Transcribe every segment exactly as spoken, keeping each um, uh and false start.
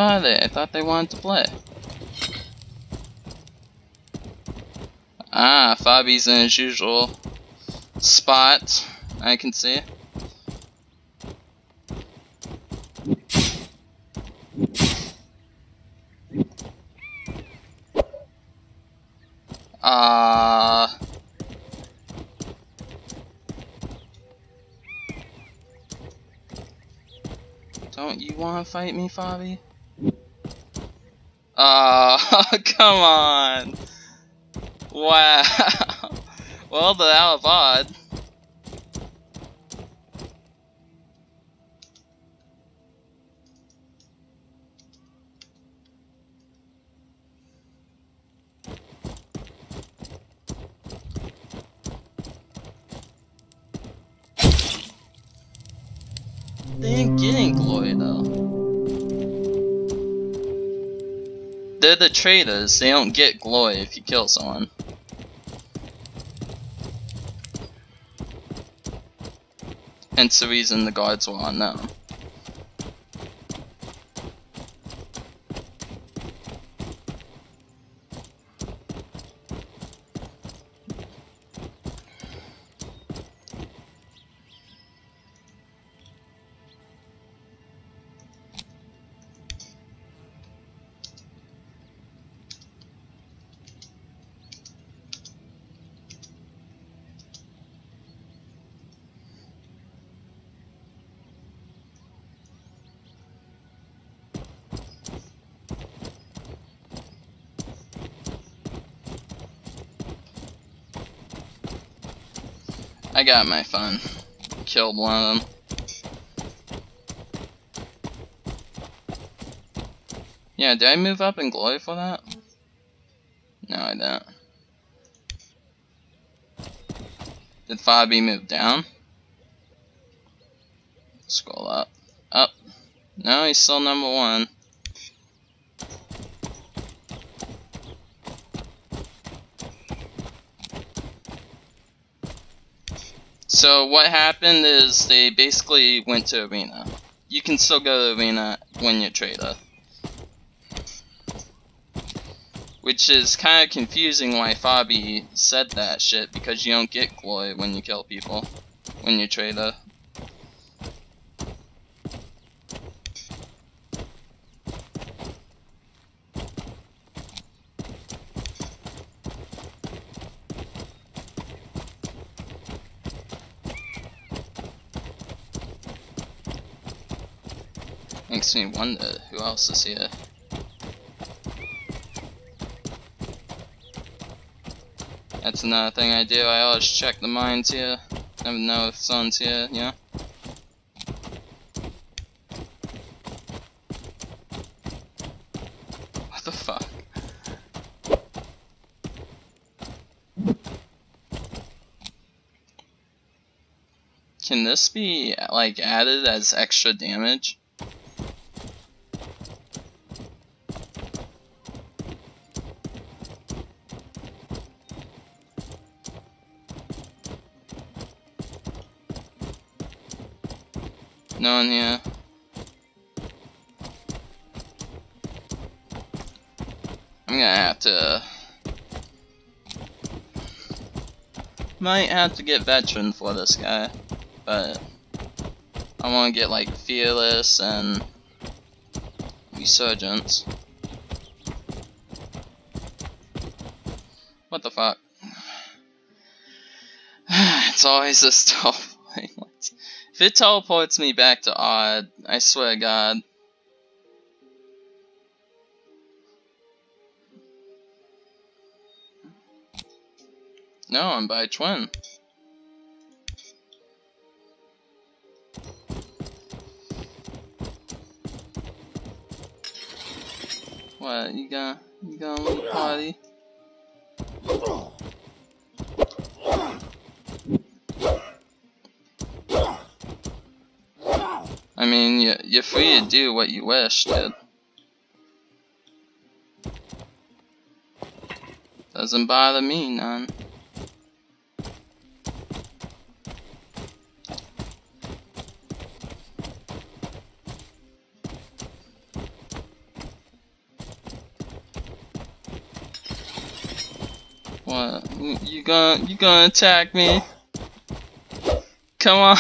are they? I thought they wanted to play. Ah, Fabi's in his usual spot, I can see. Uh... Don't you want to fight me, Fabi? Oh, come on! Wow! Well, the out of odd. They ain't getting glory though. They're the traitors, they don't get glory if you kill someone. Hence the reason the guards were on them. I got my fun. Killed one of them. Yeah, did I move up in glory for that? No, I didn't. Did Fabi move down? Scroll up. Up. No, he's still number one. So what happened is they basically went to arena. You can still go to arena when you're traitor. Which is kind of confusing why Fabi said that shit, because you don't get glory when you kill people, when you're traitor. Makes me wonder who else is here. That's another thing I do, I always check the mines here. Never know if someone's here, you know? What the fuck? Can this be, like, added as extra damage? No one here. I'm gonna have to. Might have to get veteran for this guy, but I want to get like fearless and resurgence. What the fuck? It's always this tough. If it teleports me back to odd, I swear to God. No, I'm by twin. What, you gonna, you gonna leave party? I mean, you, you're free to do what you wish, dude. Doesn't bother me none. What? You gonna you gonna attack me? Come on.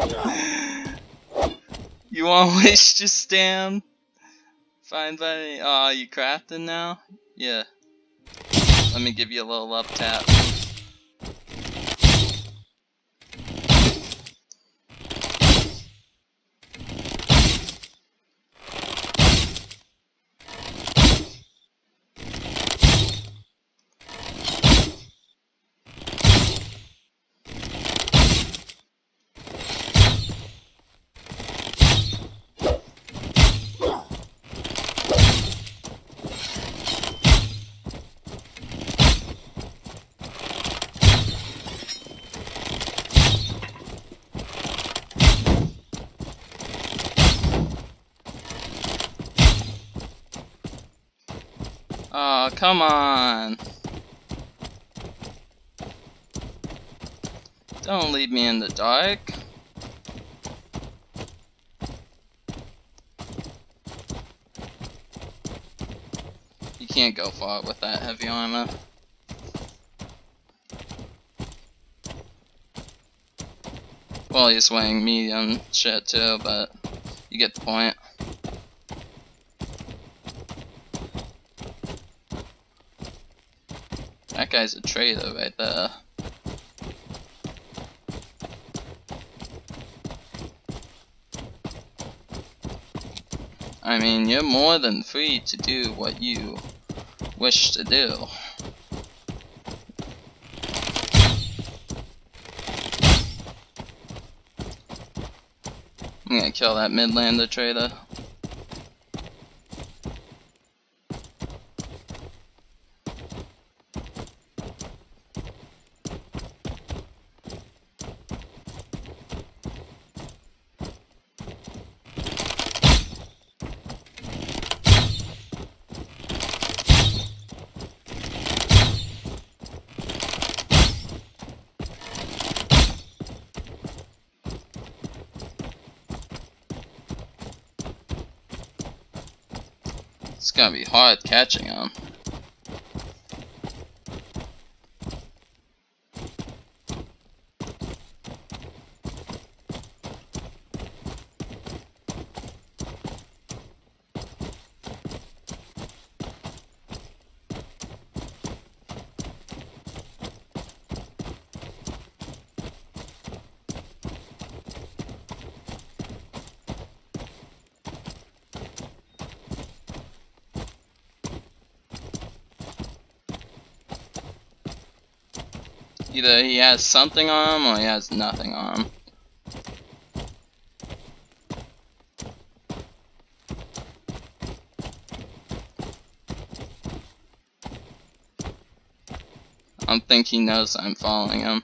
You wanna waste your stand? Fine by me. Aw, oh, you crafting now? Yeah. Let me give you a little up tap. Oh, come on. Don't leave me in the dark. You can't go far with that heavy armor. Well, he's weighing medium shit too, but you get the point. That guy's a traitor right there. I mean, you're more than free to do what you wish to do. I'm gonna kill that Midlander traitor. It's gonna be hard catching him. Either he has something on him or he has nothing on him. I don't think he knows I'm following him.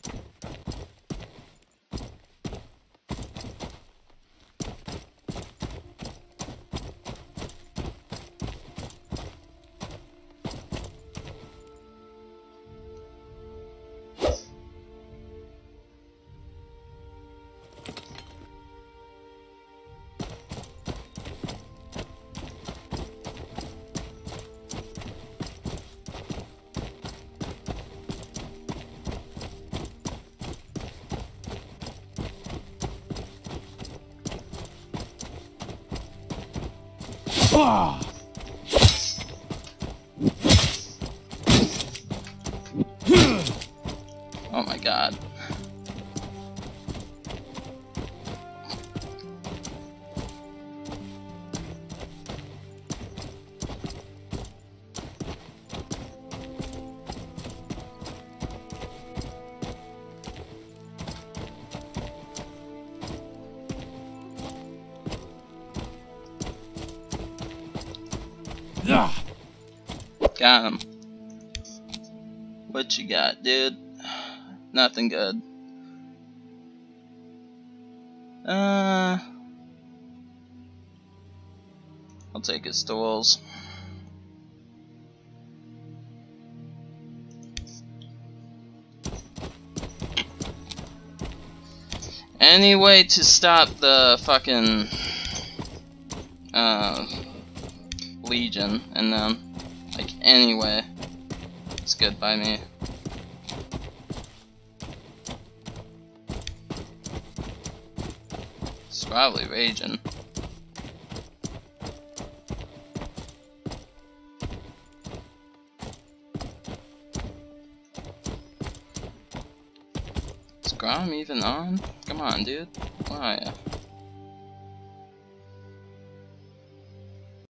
Oh my god. Got him. What you got, dude? Nothing good. Uh, I'll take his tools. Any way to stop the fucking uh, Legion, and then like any way It's good by me. It's probably raging. Is Grom even on? Come on, dude. Why?